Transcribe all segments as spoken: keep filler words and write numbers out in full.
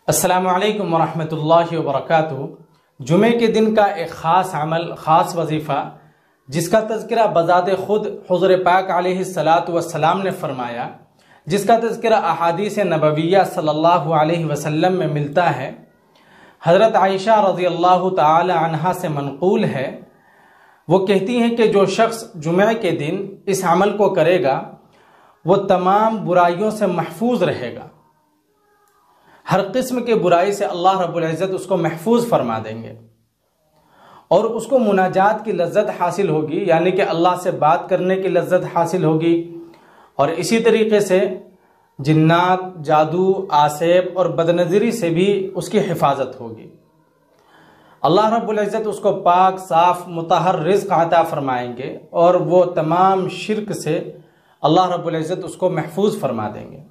السلام علیکم ورحمۃ اللہ وبرکاتہ۔ جمعے کے دن کا ایک خاص عمل، خاص وظیفہ جس کا تذکرہ بذات خود حضور پاک علیہ الصلاۃ والسلام نے فرمایا، جس کا تذکرہ احادیث نبویہ صلی اللہ علیہ وسلم میں ملتا ہے، حضرت عائشہ رضی اللہ تعالی عنہا سے منقول ہے۔ وہ کہتی ہیں کہ جو شخص جمعے کے دن اس عمل کو کرے گا وہ تمام برائیوں سے محفوظ رہے گا، ہر قسم کے برائی سے اللہ رب العزت اس کو محفوظ فرما دیں گے، اور اس کو مناجات کی لذت حاصل ہوگی، یعنی کہ اللہ سے بات کرنے کی لذت حاصل ہوگی، اور اسی طریقے سے جنات، جادو، آسیب اور بدنظری سے بھی اس کی حفاظت ہوگی۔ اللہ رب العزت اس کو پاک، صاف، مطہر رزق عطا فرمائیں گے، اور وہ تمام شرک سے اللہ رب العزت اس کو محفوظ فرما دیں گے۔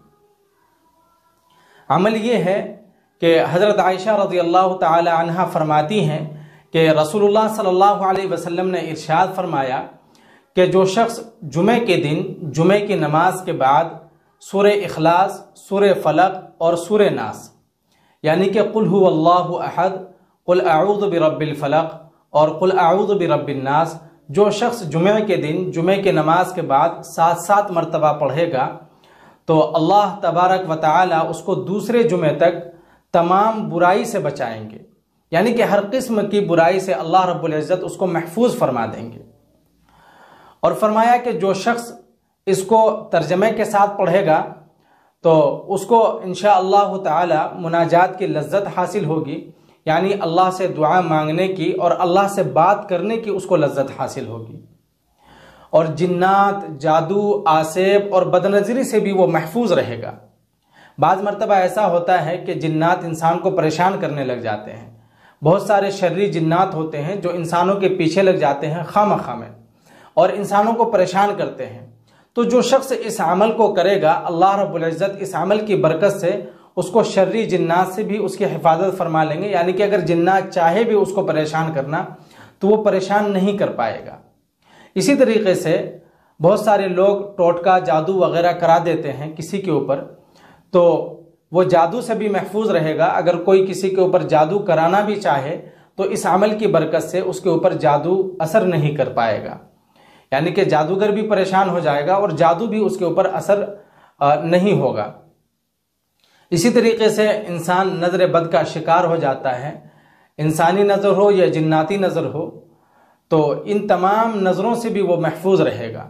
عمل یہ ہے کہ حضرت عائشہ رضی اللہ تعالی عنہ فرماتی ہیں کہ رسول اللہ صلی اللہ علیہ وسلم نے ارشاد فرمایا کہ جو شخص جمعے کے دن جمعے کی نماز کے بعد سورہ اخلاص، سورہ فلق اور سورہ ناس، یعنی کہ قل هو اللہ احد، قل اعوذ برب الفلق اور قل اعوذ برب الناس، جو شخص جمعے کے دن جمعے کی نماز کے بعد سات سات مرتبہ پڑھے گا تو اللہ تبارک و تعالی اس کو دوسرے جمعے تک تمام برائی سے بچائیں گے، یعنی کہ ہر قسم کی برائی سے اللہ رب العزت اس کو محفوظ فرما دیں گے۔ اور فرمایا کہ جو شخص اس کو ترجمے کے ساتھ پڑھے گا تو اس کو انشاءاللہ تعالی مناجات کی لذت حاصل ہوگی، یعنی اللہ سے دعا مانگنے کی اور اللہ سے بات کرنے کی اس کو لذت حاصل ہوگی، اور جنات، جادو، آسیب اور بدنظری سے بھی وہ محفوظ رہے گا۔ بعض مرتبہ ایسا ہوتا ہے کہ جنات انسان کو پریشان کرنے لگ جاتے ہیں، بہت سارے شرری جنات ہوتے ہیں جو انسانوں کے پیچھے لگ جاتے ہیں خواہ مخواہ میں اور انسانوں کو پریشان کرتے ہیں۔ تو جو شخص اس عمل کو کرے گا اللہ رب العزت اس عمل کی برکت سے اس کو شرری جنات سے بھی اس کی حفاظت فرما لیں گے، یعنی کہ اگر جنات چاہے بھی اس کو پریشان کرنا تو وہ پریشان نہیں کر پائے گا۔ اسی طریقے سے بہت سارے لوگ ٹوٹکا، جادو وغیرہ کرا دیتے ہیں کسی کے اوپر، تو وہ جادو سے بھی محفوظ رہے گا۔ اگر کوئی کسی کے اوپر جادو کرانا بھی چاہے تو اس عمل کی برکت سے اس کے اوپر جادو اثر نہیں کر پائے گا، یعنی کہ جادوگر بھی پریشان ہو جائے گا اور جادو بھی اس کے اوپر اثر نہیں ہوگا۔ اسی طریقے سے انسان نظر بد کا شکار ہو جاتا ہے، انسانی نظر ہو یا جناتی نظر ہو، تو ان تمام نظروں سے بھی وہ محفوظ رہے گا،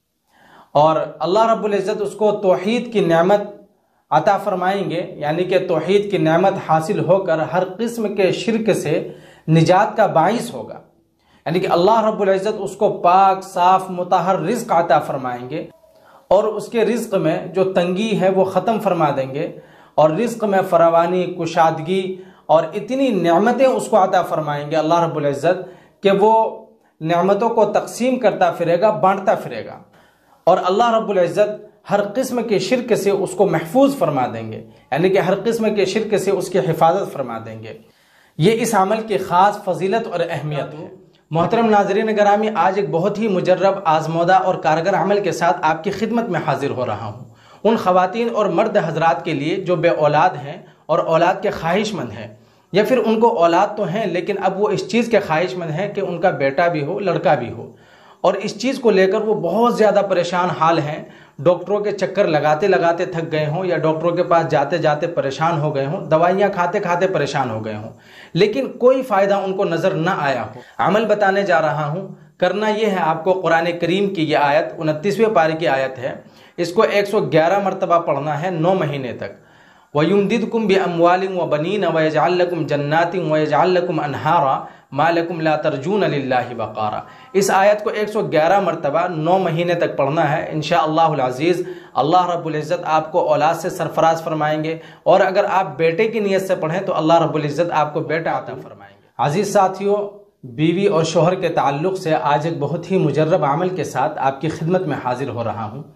اور اللہ رب العزت اس کو توحید کی نعمت عطا فرمائیں گے، یعنی کہ توحید کی نعمت حاصل ہو کر ہر قسم کے شرک سے نجات کا باعث ہوگا، یعنی کہ اللہ رب العزت اس کو پاک، صاف، مطہر رزق عطا فرمائیں گے، اور اس کے رزق میں جو تنگی ہے وہ ختم فرما دیں گے، اور رزق میں فراوانی، کشادگی اور اتنی نعمتیں اس کو عطا فرمائیں گے اللہ رب العزت کہ وہ نعمتوں کو تقسیم کرتا پھرے گا، بانٹتا پھرے گا، اور اللہ رب العزت ہر قسم کے شرک سے اس کو محفوظ فرما دیں گے، یعنی کہ ہر قسم کے شرک سے اس کی حفاظت فرما دیں گے۔ یہ اس عمل کی خاص فضیلت اور اہمیت ہے۔ محترم ناظرین گرامی، آج ایک بہت ہی مجرب، آزمودہ اور کارگر عمل کے ساتھ آپ کی خدمت میں حاضر ہو رہا ہوں۔ ان خواتین اور مرد حضرات کے لیے جو بے اولاد ہیں اور اولاد کے خواہش مند ہیں، یا پھر ان کو اولاد تو ہیں لیکن اب وہ اس چیز کے خواہش مند ہیں کہ ان کا بیٹا بھی ہو، لڑکا بھی ہو، اور اس چیز کو لے کر وہ بہت زیادہ پریشان حال ہیں، ڈاکٹروں کے چکر لگاتے لگاتے تھک گئے ہوں، یا ڈاکٹروں کے پاس جاتے جاتے پریشان ہو گئے ہوں، دوائیاں کھاتے کھاتے پریشان ہو گئے ہوں، لیکن کوئی فائدہ ان کو نظر نہ آیا ہو۔ عمل بتانے جا رہا ہوں، کرنا یہ ہے آپ کو قرآن کریم کی یہ آیت انتیسویں پارے کی آیت ہے، اس کو ایک سو گیارہ مرتبہ پڑھنا ہے نو مہینے تک۔ وَيُمْدِدْكُمْ بِأَمْوَالٍ وَبَنِينَ وَيَجْعَلْ لَكُمْ جَنَّاتٍ وَيَجْعَلْ لَكُمْ أَنْهَارًا مَا لَكُمْ لَا تَرْجُونَ لِلَّهِ وَقَارًا۔ اس آیت کو ایک سو گیارہ مرتبہ نو مہینے تک پڑھنا ہے، انشاءاللہ العزیز اللہ رب العزت آپ کو اولاد سے سرفراز فرمائیں گے، اور اگر آپ بیٹے کی نیت سے پڑھیں تو اللہ رب العزت آپ کو بیٹا عطا فرمائیں گے۔ عزیز ساتھیوں، بیوی اور شوہر کے تعلق سے آج ایک بہت ہی مجرب عمل کے ساتھ آپ کی خدمت میں حاضر ہو رہا ہوں۔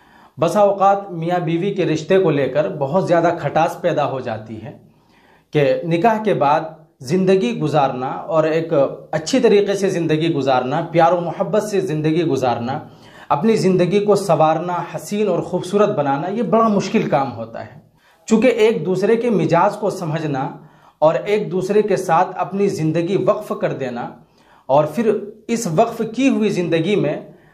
بسا اوقات میاں بیوی کے رشتے کو لے کر بہت زیادہ کھٹاس پیدا ہو جاتی ہے کہ نکاح کے بعد زندگی گزارنا اور ایک اچھی طریقے سے زندگی گزارنا، پیار و محبت سے زندگی گزارنا، اپنی زندگی کو سنوارنا، حسین اور خوبصورت بنانا، یہ بڑا مشکل کام ہوتا ہے۔ چونکہ ایک دوسرے کے مزاج کو سمجھنا اور ایک دوسرے کے ساتھ اپنی زندگی وقف کر دینا اور پھر اس وقف کی ہوئی زندگی میں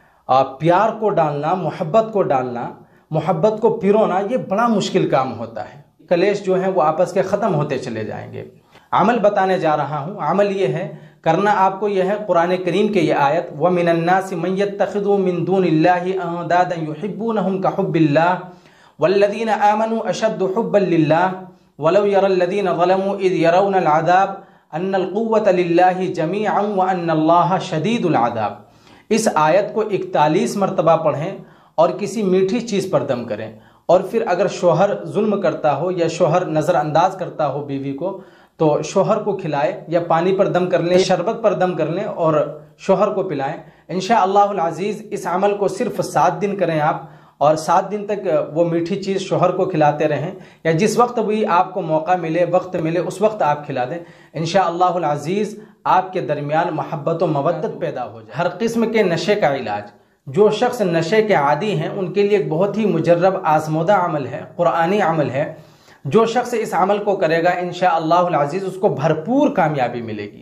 پیار کو ڈالنا، محبت کو ڈالنا، محبت کو پیرونا، یہ بڑا مشکل کام ہوتا ہے۔ کلیش جو ہیں وہ آپس کے ختم ہوتے چلے جائیں گے۔ عمل بتانے جا رہا ہوں، عمل یہ ہے، کرنا آپ کو یہ ہے، قرآن کریم کے یہ آیت وَمِنَ النَّاسِ مَن يَتَّخِذُ مِن دُونِ اللَّهِ أَندَادًا يُحِبُّونَهُمْ كَحُبِّ اللَّهِ وَالَّذِينَ آمَنُوا أَشَدُّ حُبًّا لِلَّهِ وَلَوْ يَرَى الَّذِينَ ظَلَمُوا إِذْ يَرَوْنَ الْعَذَابَ أَنَّ الْقُوَّةَ لِلَّهِ جَمِيعًا وَأَنَّ اللَّهَ شَدِيدُ الْعَذَابِ۔ اس آیت کو اکتالیس مرتبہ پڑھیں اور کسی میٹھی چیز پر دم کریں، اور پھر اگر شوہر ظلم کرتا ہو یا شوہر نظر انداز کرتا ہو بیوی کو تو شوہر کو کھلائے یا پانی پر دم کر لیں، شربت پر دم کر لیں اور شوہر کو پلائیں۔ انشاءاللہ العزیز اس عمل کو صرف سات دن کریں آپ، اور سات دن تک وہ میٹھی چیز شوہر کو کھلاتے رہیں، یا جس وقت بھی آپ کو موقع ملے، وقت ملے، اس وقت آپ کھلا دیں۔ انشاءاللہ العزیز آپ کے درمیان محبت و مودت پیدا ہو جائے۔ ہر قسم کے نشے کا علاج، جو شخص نشے کے عادی ہیں ان کے لیے ایک بہت ہی مجرب آزمودہ عمل ہے، قرآنی عمل ہے۔ جو شخص اس عمل کو کرے گا انشاءاللہ العزیز اس کو بھرپور کامیابی ملے گی۔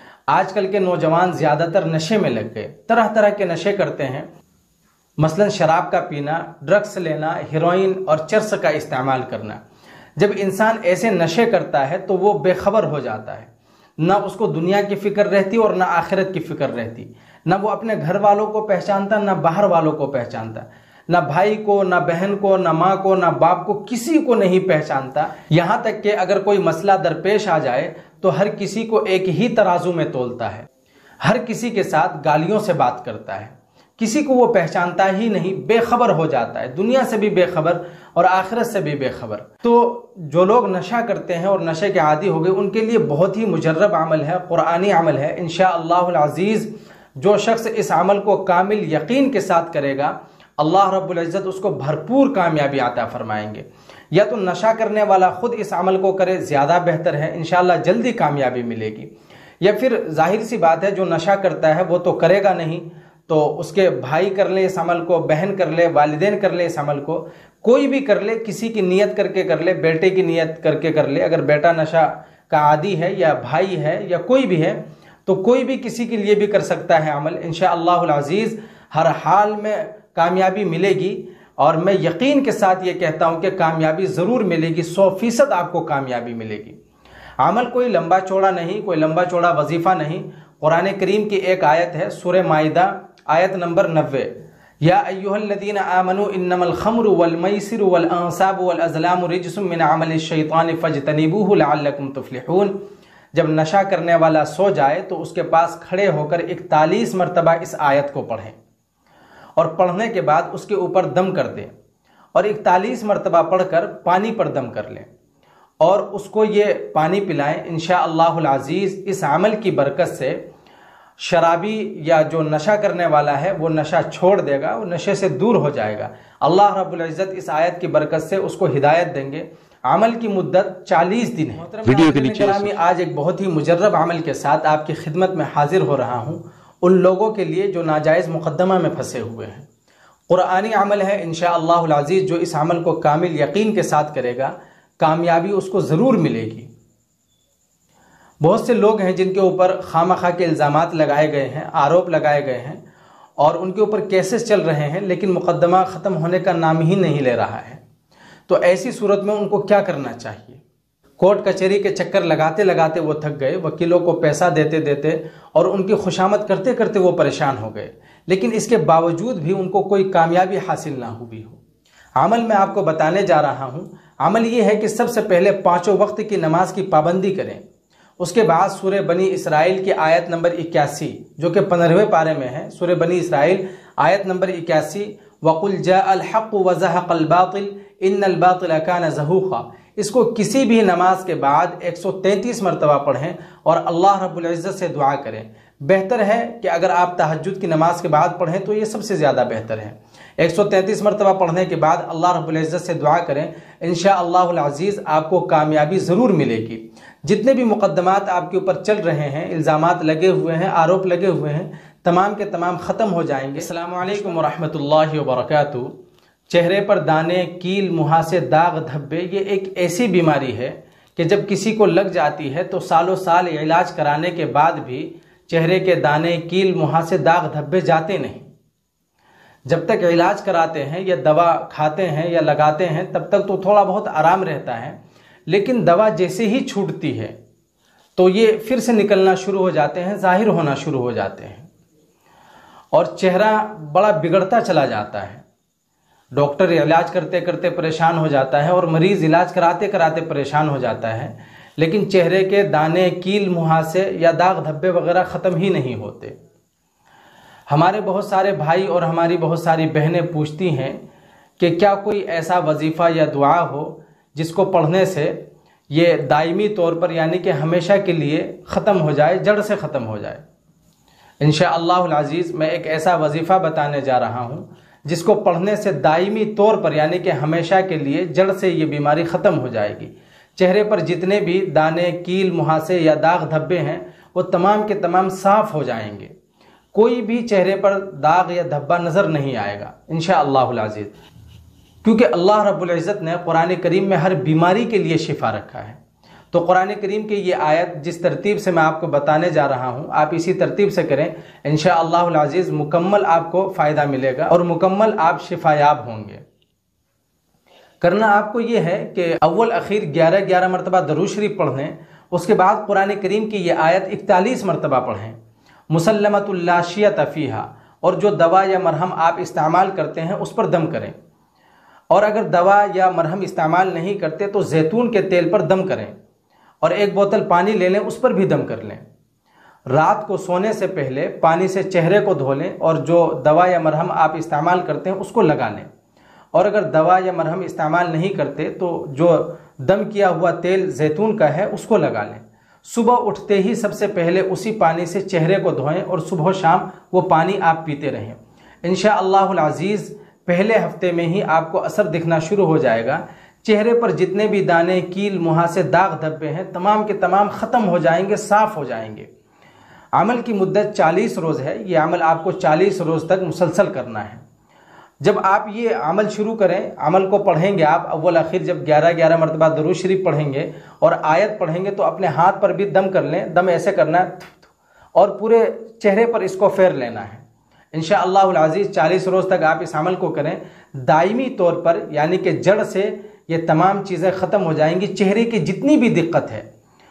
آج کل کے نوجوان زیادہ تر نشے میں لگ گئے، طرح طرح کے نشے کرتے ہیں، مثلا شراب کا پینا، ڈرگس لینا، ہیروئن اور چرس کا استعمال کرنا۔ جب انسان ایسے نشے کرتا ہے تو وہ بے خبر ہو جاتا ہے، نہ اس کو دنیا کی فکر رہتی اور نہ آخرت کی فکر رہتی، نہ وہ اپنے گھر والوں کو پہچانتا نہ باہر والوں کو پہچانتا، نہ بھائی کو، نہ بہن کو، نہ ماں کو، نہ باپ کو، کسی کو نہیں پہچانتا۔ یہاں تک کہ اگر کوئی مسئلہ درپیش آ جائے تو ہر کسی کو ایک ہی ترازو میں تولتا ہے، ہر کسی کے ساتھ گالیوں سے بات کرتا ہے، کسی کو وہ پہچانتا ہی نہیں، بے خبر ہو جاتا ہے، دنیا سے بھی بے خبر اور آخرت سے بھی بے خبر۔ تو جو لوگ نشہ کرتے ہیں اور نشے کے عادی ہو گئے ان کے لیے بہت ہی مجرب عمل ہے، قرآنی عمل ہے۔ انشاءاللہ العزیز جو شخص اس عمل کو کامل یقین کے ساتھ کرے گا اللہ رب العزت اس کو بھرپور کامیابی عطا فرمائیں گے۔ یا تو نشہ کرنے والا خود اس عمل کو کرے، زیادہ بہتر ہے، انشاءاللہ جلدی کامیابی ملے گی۔ یا پھر ظاہر سی بات ہے جو نشہ کرتا ہے وہ تو کرے گا نہیں، تو اس کے بھائی کر لے اس عمل کو، بہن کر لے، والدین کر لے اس عمل کو، کوئی بھی کر لے، کسی کی نیت کر کے کر لے، بیٹے کی نیت کر کے کر لے، اگر بیٹا نشہ کا عادی ہے یا بھائی ہے یا کوئی بھی ہے تو کوئی بھی کسی کے لیے بھی کر سکتا ہے عمل۔ انشاءاللہ العزیز ہر حال میں کامیابی ملے گی، اور میں یقین کے ساتھ یہ کہتا ہوں کہ کامیابی ضرور ملے گی، سو فیصد آپ کو کامیابی ملے گی۔ عمل کوئی لمبا چوڑا نہیں، کوئی لمبا چوڑا وظیفہ نہیں۔ قرآن کریم کی ایک آیت ہے، سورہ مائدہ آیت نمبر نوے، یا ایھا الذین آمنوا انما الخمر والمیسر والانصاب والازلام رجس من عمل الشیطان فاجتنبوہ لعلکم تفلحون۔ جب نشہ کرنے والا سو جائے تو اس کے پاس کھڑے ہو کر اکتالیس مرتبہ اس آیت کو پڑھیں، اور پڑھنے کے بعد اس کے اوپر دم کر دیں، اور اکتالیس مرتبہ پڑھ کر پانی پر دم کر لیں اور اس کو یہ پانی پلائیں۔ انشاءاللہ العزیز اس عمل کی برکت سے شرابی یا جو نشہ کرنے والا ہے وہ نشہ چھوڑ دے گا، وہ نشے سے دور ہو جائے گا۔ اللہ رب العزت اس آیت کی برکت سے اس کو ہدایت دیں گے۔ عمل کی مدت چالیس دن ہے۔ ویڈیو کے نیچے آج ایک بہت ہی مجرب عمل کے ساتھ آپ کی خدمت میں حاضر ہو رہا ہوں، ان لوگوں کے لیے جو ناجائز مقدمہ میں پھنسے ہوئے ہیں۔ قرآنی عمل ہے انشاءاللہ العزیز، جو اس عمل کو کامل یقین کے ساتھ کرے گا کامیابی اس کو ضرور ملے گی۔ بہت سے لوگ ہیں جن کے اوپر خواہ مخواہ کے الزامات لگائے گئے ہیں، آروپ لگائے گئے ہیں، اور ان کے اوپر کیسز چل رہے ہیں، لیکن مقدمہ ختم ہونے کا نام ہی نہیں لے رہا ہے۔ تو ایسی صورت میں ان کو کیا کرنا چاہیے؟ کورٹ کچہری کے چکر لگاتے لگاتے وہ تھک گئے، وکیلوں کو پیسہ دیتے دیتے اور ان کی خوشامد کرتے کرتے وہ پریشان ہو گئے، لیکن اس کے باوجود بھی ان کو کوئی کامیابی حاصل نہ ہوئی ہو۔ عمل میں آپ کو بتانے جا رہا ہوں، عمل یہ ہے کہ سب سے پہلے پانچوں وقت کی نماز کی پابندی کریں۔ اس کے بعد سورہ بنی اسرائیل کی آیت نمبر اکیاسی جو کہ پندرہویں پارے میں ہے، سورہ بنی اسرائیل آیت نمبر اکیاسی، وَقُلْ جَاءَ الْحَقُّ وَزَهَقَ الْبَاطِلُ إِنَّ الْبَاطِلَ كَانَ زَهُوقًا۔ اس کو کسی بھی نماز کے بعد ایک سو تینتیس مرتبہ پڑھیں اور اللہ رب العزت سے دعا کریں۔ بہتر ہے کہ اگر آپ تہجد کی نماز کے بعد پڑھیں تو یہ سب سے زیادہ بہتر ہے۔ ایک سو تینتیس مرتبہ پڑھنے کے بعد اللہ رب العزت سے دعا کریں، انشاءاللہ العزیز آپ کو کامیابی ضرور ملے گی۔ جتنے بھی مقدمات آپ کے اوپر چل رہے ہیں، الزامات لگے ہوئے ہیں، آروپ لگے ہوئے ہیں، تمام کے تمام ختم ہو جائیں گے۔ السلام علیکم ورحمۃ اللہ وبرکاتہ۔ چہرے پر دانے، کیل، مہاسے، داغ، دھبے، یہ ایک ایسی بیماری ہے کہ جب کسی کو لگ جاتی ہے تو سالوں سال علاج کرانے کے بعد بھی چہرے کے دانے، کیل، مہاسے، داغ، دھبے جاتے نہیں۔ جب تک علاج کراتے ہیں یا دوا کھاتے ہیں یا لگاتے ہیں تب تک تو تھوڑا بہت آرام رہتا ہے، لیکن دوا جیسے ہی چھوٹتی ہے تو یہ پھر سے نکلنا شروع ہو جاتے ہیں، ظاہر ہونا شروع ہو جاتے ہیں اور چہرہ بڑا بگڑتا چلا جاتا ہے۔ ڈاکٹر علاج کرتے کرتے پریشان ہو جاتا ہے اور مریض علاج کراتے کراتے پریشان ہو جاتا ہے، لیکن چہرے کے دانے، کیل، مہاسے یا داغ دھبے وغیرہ ختم ہی نہیں ہوتے۔ ہمارے بہت سارے بھائی اور ہماری بہت ساری بہنیں پوچھتی ہیں کہ کیا کوئی ایسا وظیفہ یا دعا ہو جس کو پڑھنے سے یہ دائمی طور پر یعنی کہ ہمیشہ کے لیے ختم ہو جائے، جڑ سے ختم ہو جائے۔ انشاءاللہ العزیز میں ایک ایسا وظیفہ بتانے جا رہا ہوں جس کو پڑھنے سے دائمی طور پر یعنی کہ ہمیشہ کے لیے جڑ سے یہ بیماری ختم ہو جائے گی۔ چہرے پر جتنے بھی دانے، کیل، مہاسے یا داغ دھبے ہیں وہ تمام کے تمام صاف ہو جائیں گے، کوئی بھی چہرے پر داغ یا دھبا نظر نہیں آئے گا انشاءاللہ العزیز، کیونکہ اللہ رب العزت نے قرآن کریم میں ہر بیماری کے لیے شفا رکھا ہے۔ تو قرآن کریم کی یہ آیت جس ترتیب سے میں آپ کو بتانے جا رہا ہوں آپ اسی ترتیب سے کریں، انشاءاللہ العزیز مکمل آپ کو فائدہ ملے گا اور مکمل آپ شفا یاب ہوں گے۔ کرنا آپ کو یہ ہے کہ اول اخیر گیارہ گیارہ مرتبہ درود شریف پڑھ لیں، اس کے بعد قرآن کریم کی یہ آیت اکتالیس مرتبہ پڑھیں، مسلمۃ لا شیۃ فیہا، اور جو دوا یا مرہم آپ استعمال کرتے ہیں اس پر دم کریں، اور اگر دوا یا مرہم استعمال نہیں کرتے تو زیتون کے تیل پر دم کریں، اور ایک بوتل پانی لے لیں اس پر بھی دم کر لیں۔ رات کو سونے سے پہلے پانی سے چہرے کو دھو لیں اور جو دوا یا مرہم آپ استعمال کرتے ہیں اس کو لگا لیں، اور اگر دوا یا مرہم استعمال نہیں کرتے تو جو دم کیا ہوا تیل زیتون کا ہے اس کو لگا لیں۔ صبح اٹھتے ہی سب سے پہلے اسی پانی سے چہرے کو دھوئیں اور صبح و شام وہ پانی آپ پیتے رہیں۔ انشاءاللہ العزیز پہلے ہفتے میں ہی آپ کو اثر دکھنا شروع ہو جائے گا، چہرے پر جتنے بھی دانے، کیل، مہاسے، داغ دھبے ہیں تمام کے تمام ختم ہو جائیں گے، صاف ہو جائیں گے۔ عمل کی مدت چالیس روز ہے، یہ عمل آپ کو چالیس روز تک مسلسل کرنا ہے۔ جب آپ یہ عمل شروع کریں، عمل کو پڑھیں گے آپ اول آخر جب گیارہ گیارہ مرتبہ درود شریف پڑھیں گے اور آیت پڑھیں گے تو اپنے ہاتھ پر بھی دم کر لیں، دم ایسے کرنا ہے اور پورے چہرے پر اس کو پھیر لینا ہے۔ انشاءاللہ العزیز چالیس روز تک آپ اس عمل کو کریں، دائمی طور پر یعنی کہ جڑ سے یہ تمام چیزیں ختم ہو جائیں گی۔ چہرے کی جتنی بھی دقت ہے،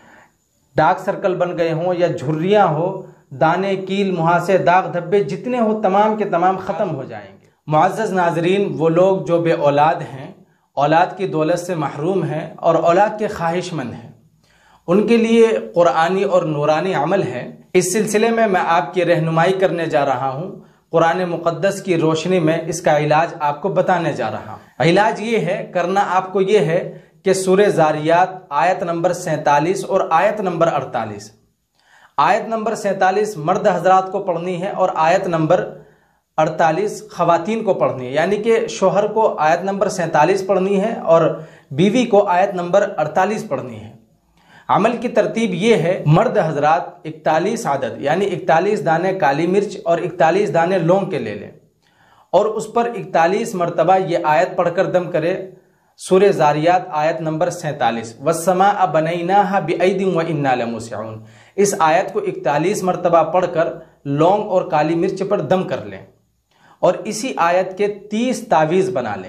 ڈارک سرکل بن گئے ہوں یا جھریاں ہو، دانے، کیل، مہاسے، داغ دھبے جتنے ہو تمام کے تمام ختم ہو جائیں گے۔ معزز ناظرین، وہ لوگ جو بے اولاد ہیں، اولاد کی دولت سے محروم ہیں اور اولاد کے خواہش مند ہیں، ان کے لیے قرآنی اور نورانی عمل ہے۔ اس سلسلے میں میں آپ کی رہنمائی کرنے جا رہا ہوں، قرآن مقدس کی روشنی میں اس کا علاج آپ کو بتانے جا رہا ہوں۔ علاج یہ ہے، کرنا آپ کو یہ ہے کہ سورہ زاریات آیت نمبر سینتالیس اور آیت نمبر اڑتالیس، آیت نمبر سینتالیس مرد حضرات کو پڑھنی ہے اور آیت نمبر اڑتالیس خواتین کو پڑھنی ہے، یعنی کہ شوہر کو آیت نمبر سینتالیس پڑھنی ہے اور بیوی کو آیت نمبر اڑتالیس پڑھنی ہے۔ عمل کی ترتیب یہ ہے، مرد حضرات اکتالیس عدد یعنی اکتالیس دانے کالی مرچ اور اکتالیس دانے لونگ کے لے لیں اور اس پر اکتالیس مرتبہ یہ آیت پڑھ کر دم کرے، سورہ زاریات آیت نمبر سینتالیس، وَالسَّمَاءَ بَنَيْنَاهَا بِأَيْدٍ وَإِنَّا لَمُوسِعُونَ، اس آیت کو اکتالیس مرتبہ پڑھ کر لونگ اور کالی مرچ پر دم کر لیں اور اسی آیت کے تیس تعویذ بنا لیں،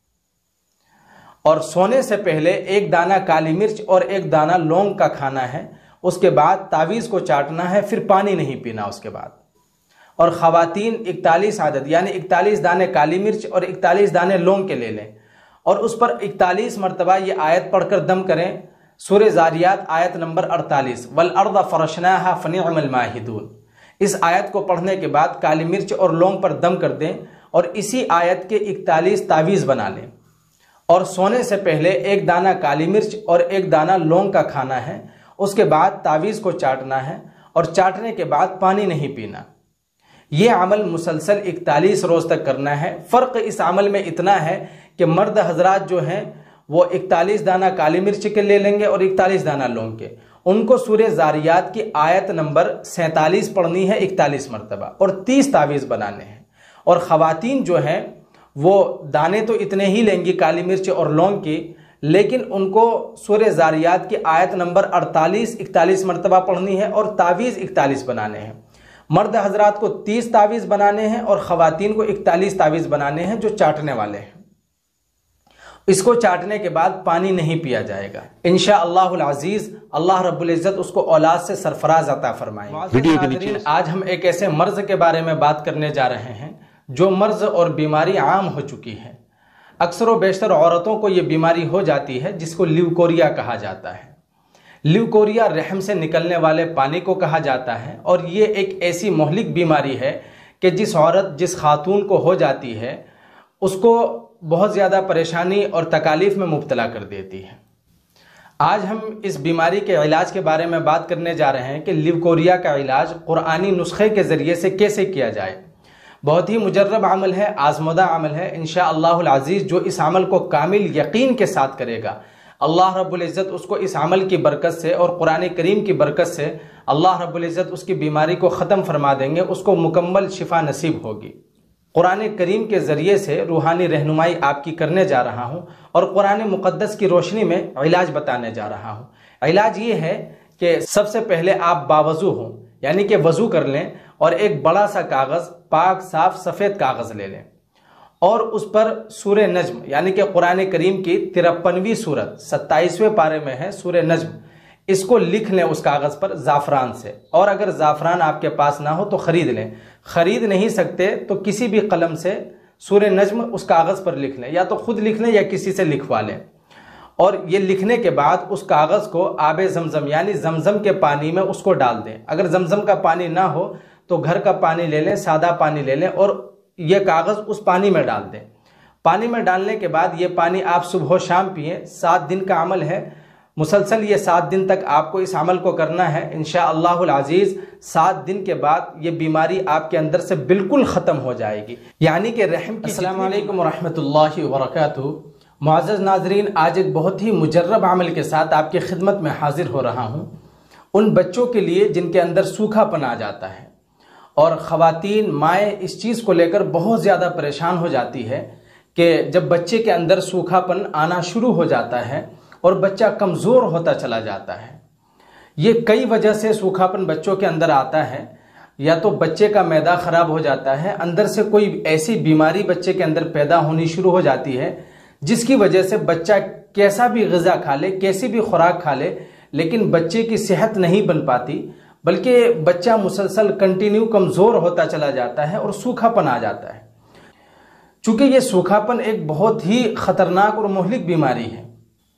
اور سونے سے پہلے ایک دانہ کالی مرچ اور ایک دانہ لونگ کا کھانا ہے، اس کے بعد تعویذ کو چاٹنا ہے، پھر پانی نہیں پینا اس کے بعد۔ اور خواتین اکتالیس عدد یعنی اکتالیس دانے کالی مرچ اور اکتالیس دانے لونگ کے لے لیں اور اس پر اکتالیس مرتبہ یہ آیت پڑھ کر دم کریں، سورہ زاریات آیت نمبر اڑتالیس، وَالْأَرْضَ فَرَشْنَاهَا فَنِعْمَ الْمَاهِدُونَ، اس آیت کو پڑھنے کے بعد کالی مرچ اور لونگ پر دم کر دیں اور اسی آیت کے اکتالیس تعویذ بنا لیں، اور سونے سے پہلے ایک دانہ کالی مرچ اور ایک دانہ لونگ کا کھانا ہے، اس کے بعد تعویذ کو چاٹنا ہے اور چاٹنے کے بعد پانی نہیں پینا۔ یہ عمل مسلسل اکتالیس روز تک کرنا ہے۔ فرق اس عمل میں اتنا ہے کہ مرد حضرات جو ہیں وہ اکتالیس دانہ کالی مرچ کے لے لیں گے اور اکتالیس دانہ لونگ کے، ان کو سورہ زاریات کی آیت نمبر سینتالیس پڑھنی ہے اکتالیس مرتبہ اور تیس تعویذ بنانے ہیں، اور خواتین جو ہیں وہ دانے تو اتنے ہی لیں گی کالی مرچ اور لونگ کی، لیکن ان کو سورہ زاریات کی آیت نمبر اڑتالیس اکتالیس مرتبہ پڑھنی ہے اور تعویذ اکتالیس بنانے ہیں۔ مرد حضرات کو تیس تعویذ بنانے ہیں اور خواتین کو اکتالیس تعویذ بنانے ہیں جو چاٹنے والے ہیں۔ اس کو چاٹنے کے بعد پانی نہیں پیا جائے گا، انشاءاللہ العزیز اللہ رب العزت اس کو اولاد سے سرفراز عطا فرمائیں گے۔ آج ہم ایک ایسے مرض کے بارے میں بات کرنے جا رہے ہیں جو مرض اور بیماری عام ہو چکی ہے۔ اکثر و بیشتر عورتوں کو یہ بیماری ہو جاتی ہے جس کو لیوکوریا کہا جاتا ہے۔ لیوکوریا رحم سے نکلنے والے پانی کو کہا جاتا ہے، اور یہ ایک ایسی مہلک بیماری ہے کہ جس عورت جس خاتون کو ہو جاتی ہے اس کو بہت زیادہ پریشانی اور تکالیف میں مبتلا کر دیتی ہے۔ آج ہم اس بیماری کے علاج کے بارے میں بات کرنے جا رہے ہیں کہ لیوکوریا کا علاج قرآنی نسخے کے ذریعے سے کیسے کیا جائے۔ بہت ہی مجرب عمل ہے، آزمودہ عمل ہے۔ انشاءاللہ العزیز جو اس عمل کو کامل یقین کے ساتھ کرے گا، اللہ رب العزت اس کو اس عمل کی برکت سے اور قرآن کریم کی برکت سے اللہ رب العزت اس کی بیماری کو ختم فرما دیں گے، اس کو مکمل شفا نصیب ہوگی۔ قرآن کریم کے ذریعے سے روحانی رہنمائی آپ کی کرنے جا رہا ہوں اور قرآن مقدس کی روشنی میں علاج بتانے جا رہا ہوں۔ علاج یہ ہے کہ سب سے پہلے آپ باوضو ہوں، یعنی کہ وضو کر لیں اور ایک بڑا سا کاغذ، پاک صاف سفید کاغذ لے لیں اور اس پر سورہ نجم یعنی کہ قرآن کریم کی ترپنویں سورت ستائیسویں پارے میں ہے سورہ نجم، اس کو لکھ لیں اس کاغذ پر زعفران سے، اور اگر زعفران آپ کے پاس نہ ہو تو خرید لیں، خرید نہیں سکتے تو کسی بھی قلم سے سورہ نجم اس کاغذ پر لکھ لیں، یا تو خود لکھ لیں یا کسی سے لکھوا لیں۔ اور یہ لکھنے کے بعد اس کاغذ کو آب زمزم یعنی زمزم کے پانی میں اس کو ڈال دیں۔ اگر زمزم کا پانی نہ ہو تو گھر کا پانی لے لیں، سادہ پانی لے لیں اور یہ کاغذ اس پانی میں ڈال دیں۔ پانی میں ڈالنے کے بعد یہ پانی آپ صبح و شام پئیں، سات دن کا عمل ہے، مسلسل یہ سات دن تک آپ کو اس عمل کو کرنا ہے۔ انشاءاللہ العزیز سات دن کے بعد یہ بیماری آپ کے اندر سے بالکل ختم ہو جائے گی، یعنی کہ رحم کی۔ السلام علیکم ورحمۃ اللہ وبرکاتہ۔ معزز ناظرین، آج ایک بہت ہی مجرب عمل کے ساتھ آپ کی خدمت میں حاضر ہو رہا ہوں، ان بچوں کے لیے جن کے اندر سوکھا پن آ جاتا ہے، اور خواتین مائیں اس چیز کو لے کر بہت زیادہ پریشان ہو جاتی ہے کہ جب بچے کے اندر سوکھا پن آنا شروع ہو جاتا ہے اور بچہ کمزور ہوتا چلا جاتا ہے۔ یہ کئی وجہ سے سوکھا پن بچوں کے اندر آتا ہے، یا تو بچے کا معدہ خراب ہو جاتا ہے، اندر سے کوئی ایسی بیماری بچے کے اندر پیدا ہونی شروع ہو جاتی ہے جس کی وجہ سے بچہ کیسا بھی غذا کھا لے، کیسی بھی خوراک کھا لے، لیکن بچے کی صحت نہیں بن پاتی، بلکہ بچہ مسلسل کنٹینیو کمزور ہوتا چلا جاتا ہے اور سوکھا پن آ جاتا ہے۔ چونکہ یہ سوکھا پن ایک بہت ہی خطرناک اور مہلک بیماری ہے،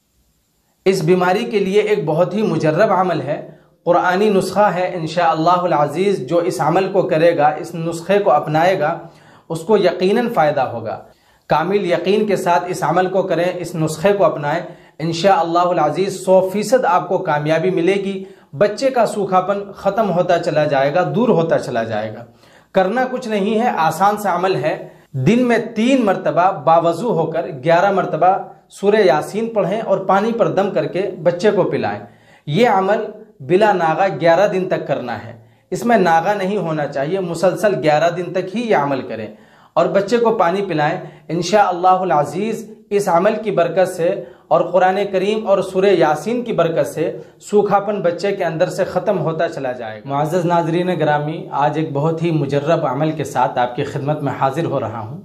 اس بیماری کے لیے ایک بہت ہی مجرب عمل ہے، قرآنی نسخہ ہے۔ انشاءاللہ العزیز جو اس عمل کو کرے گا، اس نسخے کو اپنائے گا، اس کو یقیناً فائدہ ہوگا۔ کامل یقین کے ساتھ اس عمل کو کریں، اس نسخے کو اپنائیں، انشاءاللہ العزیز سو فیصد آپ کو کامیابی ملے گی۔ بچے کا سوکھا پن ختم ہوتا چلا جائے گا، دور ہوتا چلا جائے گا۔ کرنا کچھ نہیں ہے، آسان سا عمل ہے۔ دن میں تین مرتبہ باوضو ہو کر گیارہ مرتبہ سورہ یاسین پڑھیں اور پانی پر دم کر کے بچے کو پلائیں۔ یہ عمل بلا ناغہ گیارہ دن تک کرنا ہے، اس میں ناغہ نہیں ہونا چاہیے، مسلسل گیارہ دن تک ہی یہ عمل کریں اور بچے کو پانی پلائیں۔ انشاءاللہ العزیز اس عمل کی برکت سے اور قرآن کریم اور سورہ یاسین کی برکت سے سوکھا پن بچے کے اندر سے ختم ہوتا چلا جائے گا۔ معزز ناظرین گرامی، آج ایک بہت ہی مجرب عمل کے ساتھ آپ کی خدمت میں حاضر ہو رہا ہوں،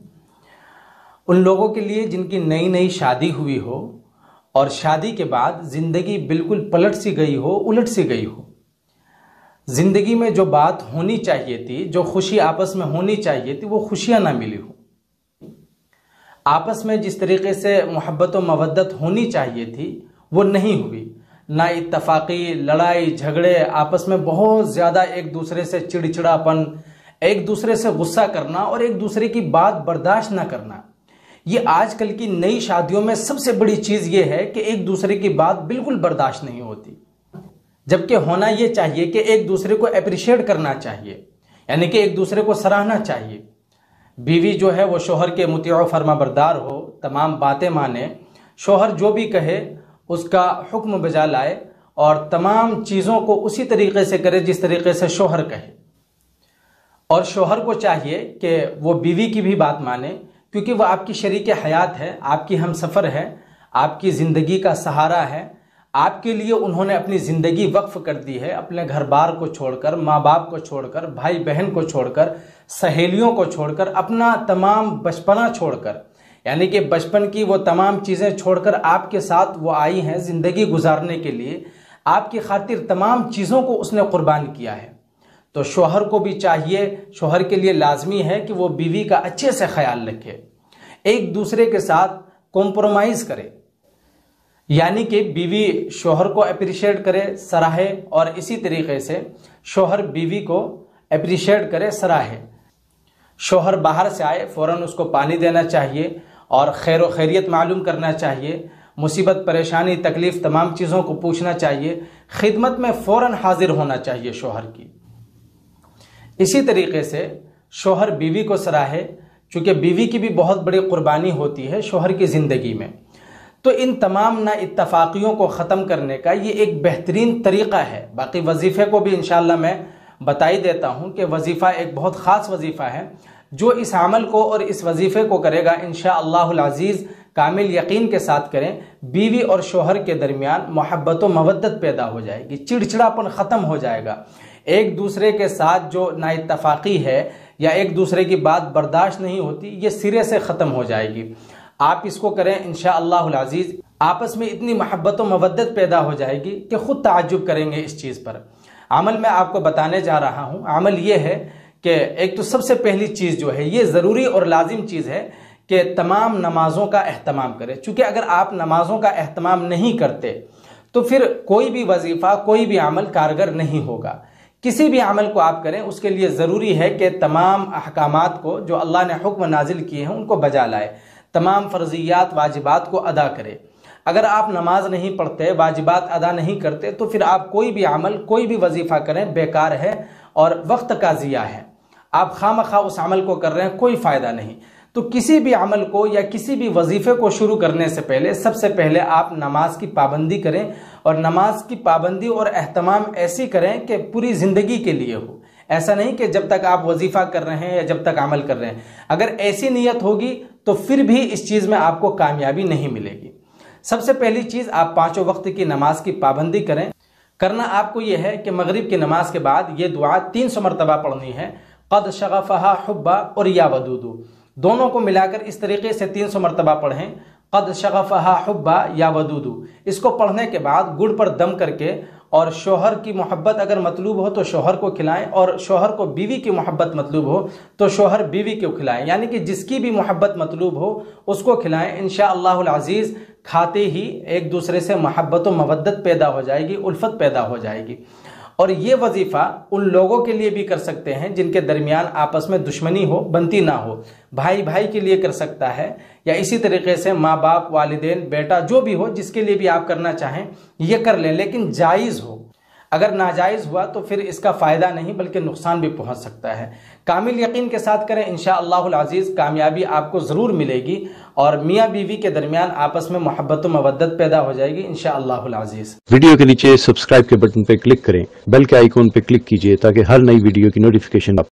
ان لوگوں کے لیے جن کی نئی نئی شادی ہوئی ہو اور شادی کے بعد زندگی بالکل پلٹ سی گئی ہو، الٹ سی گئی ہو، زندگی میں جو بات ہونی چاہیے تھی، جو خوشی آپس میں ہونی چاہیے تھی، وہ خوشیاں نہ ملی ہو، آپس میں جس طریقے سے محبت و مودت ہونی چاہیے تھی وہ نہیں ہوئی، نہ اتفاقی، لڑائی جھگڑے، آپس میں بہت زیادہ ایک دوسرے سے چڑچڑاپن، ایک دوسرے سے غصہ کرنا اور ایک دوسرے کی بات برداشت نہ کرنا۔ یہ آج کل کی نئی شادیوں میں سب سے بڑی چیز یہ ہے کہ ایک دوسرے کی بات بالکل برداشت نہیں ہوتی، جبکہ ہونا یہ چاہیے کہ ایک دوسرے کو اپریشیٹ کرنا چاہیے، یعنی کہ ایک دوسرے کو سراہنا چاہیے۔ بیوی جو ہے وہ شوہر کے مطیع و فرما بردار ہو، تمام باتیں مانے، شوہر جو بھی کہے اس کا حکم بجا لائے اور تمام چیزوں کو اسی طریقے سے کرے جس طریقے سے شوہر کہے۔ اور شوہر کو چاہیے کہ وہ بیوی کی بھی بات مانے، کیونکہ وہ آپ کی شریک حیات ہے، آپ کی ہم سفر ہے، آپ کی زندگی کا سہارا ہے، آپ کے لیے انہوں نے اپنی زندگی وقف کر دی ہے، اپنے گھر بار کو چھوڑ کر، ماں باپ کو چھوڑ کر، بھائی بہن کو چھوڑ کر، سہیلیوں کو چھوڑ کر، اپنا تمام بچپنا چھوڑ کر، یعنی کہ بچپن کی وہ تمام چیزیں چھوڑ کر آپ کے ساتھ وہ آئی ہیں زندگی گزارنے کے لیے، آپ کی خاطر تمام چیزوں کو اس نے قربان کیا ہے۔ تو شوہر کو بھی چاہیے، شوہر کے لیے لازمی ہے کہ وہ بیوی کا اچھے سے خیال رکھے، ایک دوسرے کے ساتھ کمپرومائز کرے، یعنی کہ بیوی شوہر کو اپریشیٹ کرے، سراہے، اور اسی طریقے سے شوہر بیوی کو اپریشیٹ کرے، سراہے۔ شوہر باہر سے آئے فوراً اس کو پانی دینا چاہیے اور خیر و خیریت معلوم کرنا چاہیے، مصیبت پریشانی تکلیف تمام چیزوں کو پوچھنا چاہیے، خدمت میں فوراً حاضر ہونا چاہیے شوہر کی۔ اسی طریقے سے شوہر بیوی کو سراہے، چونکہ بیوی کی بھی بہت بڑی قربانی ہوتی ہے شوہر کی زندگی میں۔ تو ان تمام نا اتفاقیوں کو ختم کرنے کا یہ ایک بہترین طریقہ ہے۔ باقی وظیفے کو بھی انشاءاللہ میں بتا ہی دیتا ہوں کہ وظیفہ ایک بہت خاص وظیفہ ہے، جو اس عمل کو اور اس وظیفے کو کرے گا انشاءاللہ العزیز کامل یقین کے ساتھ کریں، بیوی اور شوہر کے درمیان محبت و مودت پیدا ہو جائے گی، چڑچڑاپن ختم ہو جائے گا، ایک دوسرے کے ساتھ جو نا اتفاقی ہے یا ایک دوسرے کی بات برداشت نہیں ہوتی، یہ سرے سے ختم ہو جائے گی۔ آپ اس کو کریں انشاءاللہ العزیز، آپس میں اتنی محبت و مودت پیدا ہو جائے گی کہ خود تعجب کریں گے اس چیز پر۔ عمل میں آپ کو بتانے جا رہا ہوں، عمل یہ ہے کہ ایک تو سب سے پہلی چیز جو ہے، یہ ضروری اور لازم چیز ہے کہ تمام نمازوں کا اہتمام کریں، چونکہ اگر آپ نمازوں کا اہتمام نہیں کرتے تو پھر کوئی بھی وظیفہ، کوئی بھی عمل کارگر نہیں ہوگا۔ کسی بھی عمل کو آپ کریں اس کے لیے ضروری ہے کہ تمام احکامات کو جو اللہ نے حکم نازل کیے ہیں ان کو بجا لائے، تمام فرضیات واجبات کو ادا کرے۔ اگر آپ نماز نہیں پڑھتے، واجبات ادا نہیں کرتے، تو پھر آپ کوئی بھی عمل، کوئی بھی وظیفہ کریں بیکار ہے اور وقت کا ضیاع ہے، آپ خواہ مخواہ اس عمل کو کر رہے ہیں، کوئی فائدہ نہیں۔ تو کسی بھی عمل کو یا کسی بھی وظیفے کو شروع کرنے سے پہلے سب سے پہلے آپ نماز کی پابندی کریں، اور نماز کی پابندی اور اہتمام ایسی کریں کہ پوری زندگی کے لیے ہو، ایسا نہیں کہ جب تک آپ وظیفہ کر رہے ہیں یا جب تک عمل کر رہے ہیں۔ اگر ایسی نیت ہوگی تو پھر بھی اس چیز میں آپ کو کامیابی نہیں ملے گی۔ سب سے پہلی چیز، آپ پانچوں وقت کی نماز کی پابندی کریں۔ کرنا آپ کو یہ ہے کہ مغرب کی نماز کے بعد یہ دعا تین سو مرتبہ پڑھنی ہے، قد شغفہا حبا اور یا ودودو، دونوں کو ملا کر اس طریقے سے تین سو مرتبہ پڑھیں، قد شغفہا حبا یا ودودو۔ اس کو پڑھنے کے بعد گڑ پر دم کر کے، اور شوہر کی محبت اگر مطلوب ہو تو شوہر کو کھلائیں، اور شوہر کو بیوی کی محبت مطلوب ہو تو شوہر بیوی کو کھلائیں، یعنی کہ جس کی بھی محبت مطلوب ہو اس کو کھلائیں۔ انشاءاللہ العزیز کھاتے ہی ایک دوسرے سے محبت و مودت پیدا ہو جائے گی، الفت پیدا ہو جائے گی۔ اور یہ وظیفہ ان لوگوں کے لیے بھی کر سکتے ہیں جن کے درمیان آپس میں دشمنی ہو، بنتی نہ ہو، بھائی بھائی کے لیے کر سکتا ہے، یا اسی طریقے سے ماں باپ، والدین، بیٹا، جو بھی ہو، جس کے لیے بھی آپ کرنا چاہیں یہ کر لیں، لیکن جائز ہو۔ اگر ناجائز ہوا تو پھر اس کا فائدہ نہیں بلکہ نقصان بھی پہنچ سکتا ہے۔ کامل یقین کے ساتھ کریں، انشاءاللہ العزیز کامیابی آپ کو ضرور ملے گی، اور میاں بیوی کے درمیان آپس میں محبت و مودت پیدا ہو جائے گی انشاءاللہ العزیز۔ ویڈیو کے نیچے سبسکرائب کے بٹن پہ کلک کریں، بیل کے آئیکن پہ کلک کیجئے تاکہ ہر نئی ویڈیو کی نوٹیفیکیشن